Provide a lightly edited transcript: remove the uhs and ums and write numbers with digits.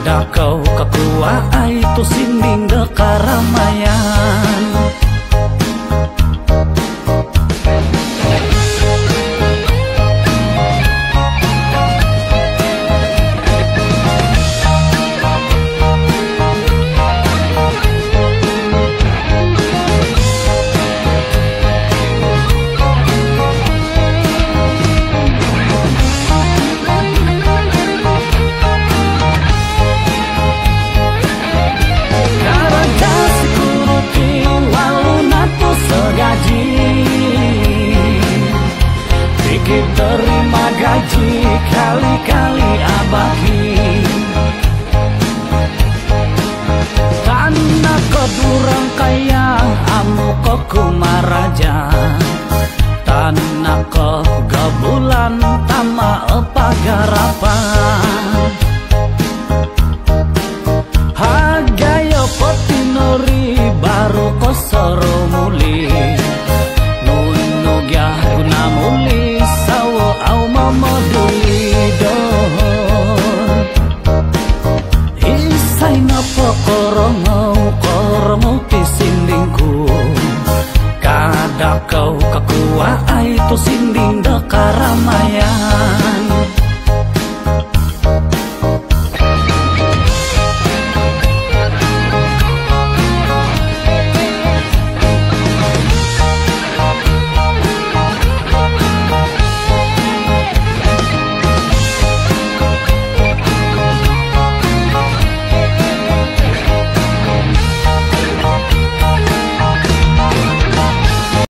Kada kau kekua itu sinding de karamayan. Terima gaji kali-kali abaki karena kedurang kaya amu kumaraja tanah ke gabulan tama pagarapan hagayo potinori baru kosoro muli nunugya guna muli au mamodulidon isai napa korong pisindingku kada kau kekua itu sinding de karamayan.